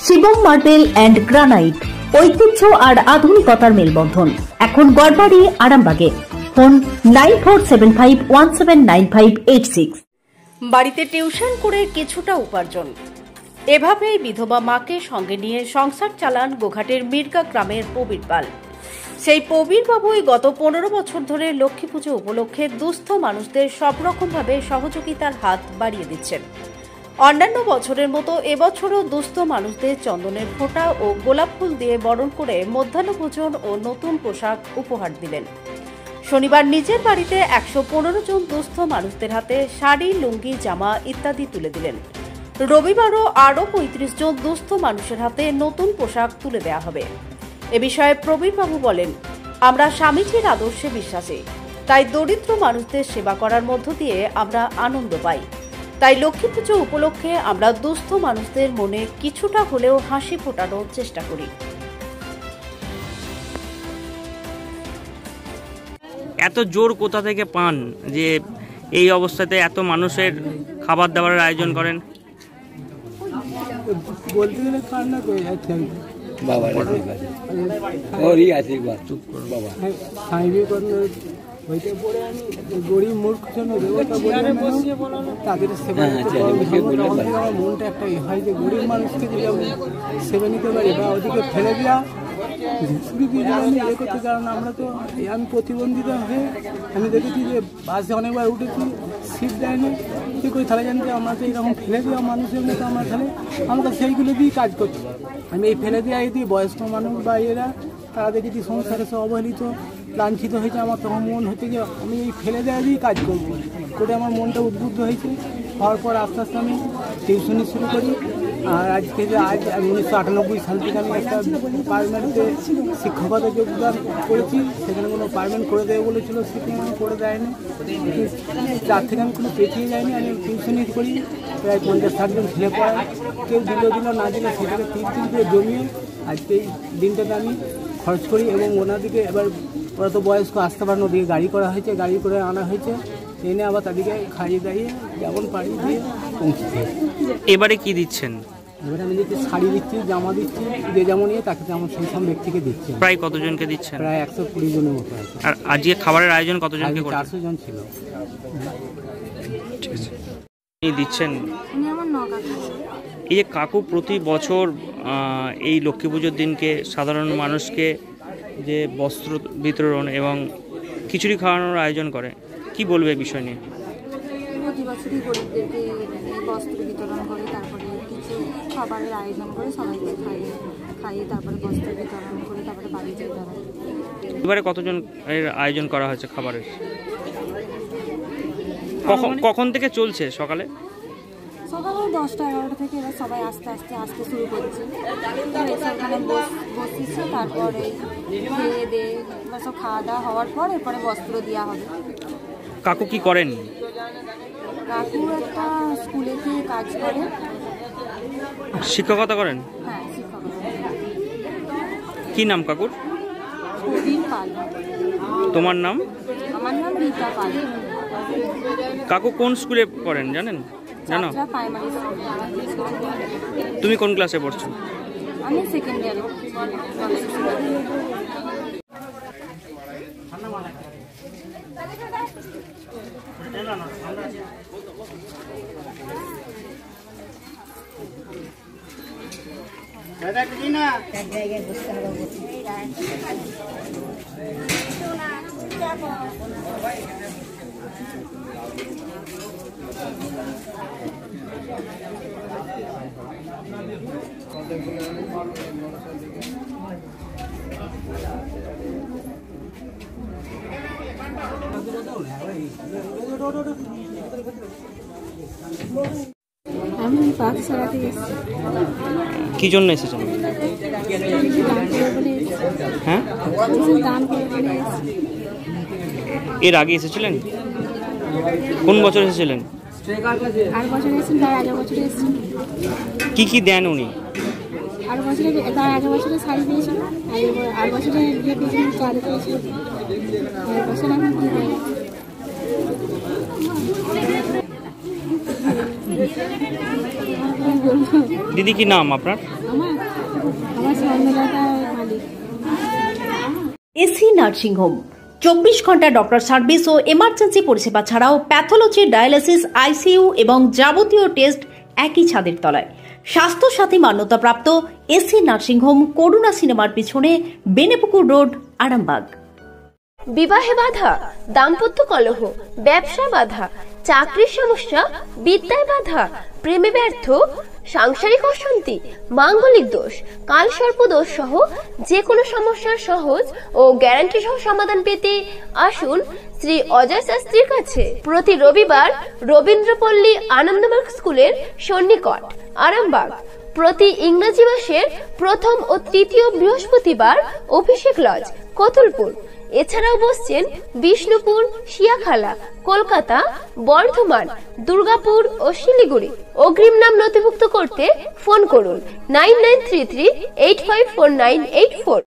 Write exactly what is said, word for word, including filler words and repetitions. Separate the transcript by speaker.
Speaker 1: Shivam marble and granite, ঐতিহ্য আর আধুনিকতার মেলবন্ধন। এখন গড়বাড়ি, আরামবাগে। Phone nine four seven five one seven nine five eight six.
Speaker 2: বাড়িতে টিউশন করে কিছুটা উপার্জন, এভাবেই বিধবা মাকে সঙ্গে নিয়ে সংসার চালান গোঘাটের মির্গা গ্রামের প্রবীর পাল। সেই প্রবীর বাবুই গত পনেরো বছর ধরে লক্ষ্মী পুজো উপলক্ষে দুস্থ মানুষদের সব রকমভাবে সহযোগিতার হাত বাড়িয়ে দিচ্ছেন। অন্যান্য বছরের মতো এবছরও দুস্থ মানুষদের চন্দনের ফোঁটা ও গোলাপ ফুল দিয়ে বরণ করে মধ্যাহ্নভোজন ও নতুন পোশাক উপহার দিলেন। শনিবার নিজের বাড়িতে একশো পনেরো জন দুস্থ মানুষদের হাতে শাড়ি, লুঙ্গি, জামা ইত্যাদি তুলে দিলেন। রবিবারও আরও পঁয়ত্রিশ জন দুস্থ মানুষের হাতে নতুন পোশাক তুলে দেওয়া হবে। এ বিষয়ে প্রবীরবাবু বলেন, আমরা স্বামীজির আদর্শে বিশ্বাসী, তাই দরিদ্র মানুষদের সেবা করার মধ্য দিয়ে আমরা আনন্দ পাই। তাই লক্ষ্মী পুজো উপলক্ষে আমরা দুস্থ মানুষদের মনে কিছুটা হলেও হাসি ফোটানোর চেষ্টা করি।
Speaker 3: এত জোর কোথা থেকে পান যে এই অবস্থাতে এত মানুষের খাবার দাবারের আয়োজন করেন?
Speaker 4: বলতে গেলে কান্না করে যাচ্ছে
Speaker 5: বাবা ওরই আশীর্বাদ বাবা
Speaker 4: হইতে পড়ে আমি গরিব মূর্খ জন্য দেবতা বলে তাদের সেবা আমার মনটা একটা হয় যে গরিব মানুষকে যদি আমি সেবা নিতে পারি বা ওদিকে ফেলে দেওয়া আমি ইয়ে করতে, কারণ আমরা তো আমি প্রতিবন্ধিতা হয়ে আমি দেখেছি যে বাসে অনেকবার উঠেছি, সিট দেয়নি, কী করে তাহলে জানতে আমরা তো এরকম ফেলে দেওয়া মানুষের মতো আমরা তাহলে আমরা সেইগুলো দিয়েই কাজ করতে। আমি এই ফেলে দেওয়া দিয়ে বয়স্ক মানুষ বা এরা তারা দেখেছি সংসারে সব অবহেলিত লাঞ্ছিত হয়েছে, আমার তখন মন হচ্ছে যে আমি এই ফেলে দেওয়া দিয়েই কাজ করবো করে আমার মনটা উদ্বুদ্ধ হয়েছে। হওয়ার পর আস্তে আস্তে আমি টিউশনি শুরু করি। আর আজকে যে আজ উনিশশো আটানব্বই সাল থেকে আমি একটা পার্মানেন্টে শিক্ষকতা যোগদান করেছি। সেখানে কোনো পার্মানেন্ট করে দেবে বলেছিল, সেখানে আমি করে দেয়নি। তার থেকে আমি কোনো পেছিয়ে যাইনি। আমি টিউশনি করি, প্রায় পঞ্চাশ ষাটজন ছেলে পড়ায়, কেউ দিল দিল না দিলে সেটাকে তিন তিন করে জমিয়ে আজকে এই দিনটাতে আমি খরচ করি। এবং ওনাদিকে এবার ওরা তো বয়স্ক আসতে পারেন, ওদিকে গাড়ি করা হয়েছে, গাড়ি করে আনা হয়েছে, এনে আবার তাদেরকে খাইয়ে দাঁড়িয়ে যেমন পারি দিয়ে পৌঁছতে।
Speaker 3: এবারে কি দিচ্ছেন?
Speaker 4: এবারে আমি দিচ্ছি শাড়ি দিচ্ছি, জামা দিচ্ছি, যে যেমন ইয়ে তাকে যেমন সেই সব ব্যক্তিকে দিচ্ছি।
Speaker 3: প্রায় কতজনকে দিচ্ছেন?
Speaker 4: প্রায় একশো কুড়ি জনের মতো আছে।
Speaker 3: আর আজকে খাবারের আয়োজন কতজনকে?
Speaker 4: চারশো জন ছিল।
Speaker 3: দিচ্ছেন এই যে কাকু প্রতি বছর এই লক্ষ্মী পুজোর দিনকে সাধারণ মানুষকে যে বস্ত্র বিতরণ এবং খিচুড়ি খাওয়ানোর আয়োজন করে, কি বলবে এই বিষয় নিয়ে?
Speaker 6: প্রতি বছরই গরিবদেরকে বস্ত্র বিতরণ করে, তারপরে কিছু খাবারের আয়োজন করে, সবাইকে খাইয়ে খাইয়ে তারপরে বস্ত্র বিতরণ করে তারপরে বাড়ি যায় তারা।
Speaker 3: এবারে কতজন এর আয়োজন করা হয়েছে খাবারের? কখন কখন থেকে চলছে? সকালে
Speaker 6: সকালে দশটা এগারোটা থেকে এবার সবাই আস্তে আস্তে আসতে শুরু করছে। ওখানে বসেছে, তারপরে খেয়ে দিয়ে এবার সব খাওয়া দাওয়া হওয়ার পর এরপরে বস্ত্র দেওয়া হবে।
Speaker 3: কাকু কি করেন?
Speaker 6: কাকু একটা স্কুলেতে কাজ করে।
Speaker 3: শিক্ষকতা করেন?
Speaker 6: হ্যাঁ, শিক্ষকতা।
Speaker 3: কি নাম কাকুর?
Speaker 6: প্রবীর পাল।
Speaker 3: তোমার নাম?
Speaker 6: আমার নাম রীতা পাল।
Speaker 3: কাকু কোন স্কুলে পড়েন জানেন? জানো? তুমি কোন ক্লাসে পড়ছো?
Speaker 6: আমি সেকেন্ড ইয়ারে।
Speaker 7: এক জায়গায় বসতে হবে।
Speaker 6: আমি পাকশালা থেকে এসেছি।
Speaker 3: কি জন্য এসেছেন? হ্যাঁ, এর আগে এসেছিলেন? কোন বছর এসেছিলেন?
Speaker 6: আর বছর এসেছেন, তার আগের বছর এসেছেন।
Speaker 3: কি কি দেন উনি?
Speaker 6: আর বছরে তার আগের বছরে শাড়ি দিয়েছিল, আর বছরে বিয়ে দিয়েছিলেন, শাড়ি দিয়েছিল। আর বছর এখন কি দেয়?
Speaker 3: दीदी की नाम আপনার?
Speaker 6: আমার আমার সন্ধ্যাটার মালিক।
Speaker 2: এসি নার্সিংহোম চব্বিশ ঘন্টা ডক্টর সার্ভিস ও এমার্জেন্সি পরিষেবা ছাড়াও প্যাথোলজি, ডায়ালিসিস, আইসিইউ এবং যাবতীয় টেস্ট একই ছাদের তলায়। স্বাস্থ্য সাথী মান্যতাপ্রাপ্ত এসি নার্সিংহোম, করুণা সিনেমার পিছনে, বেনেপুকুর রোড, আরামবাগ।
Speaker 8: বিবাহে বাধা, দাম্পত্য কলহ, ব্যবসা বাধা, চাকরির সমস্যা, বিদ্যায় বাধা, প্রেমে ব্যর্থ, সাংসারিক অশান্তি, মাঙ্গলিক দোষ, কালসর্প দোষ সহ যে কোনো সমস্যার সহজ ও গ্যারান্টি সহ সমাধান পেতে আসুন শ্রী অজয় শাস্ত্রীর কাছে। প্রতি রবিবার রবীন্দ্রপল্লী আনন্দমার্গ স্কুলের সন্নিকট, আরামবাগ। প্রতি ইংরেজি মাসের প্রথম ও তৃতীয় বৃহস্পতিবার অভিষেক লজ, কতুলপুর। এছাড়াও বসছেন বিষ্ণুপুর, শিয়াখালা, কলকাতা, বর্ধমান, দুর্গাপুর ও শিলিগুড়ি। অগ্রিম নাম নথিভুক্ত করতে ফোন করুন nine nine three three eight five four nine eight four.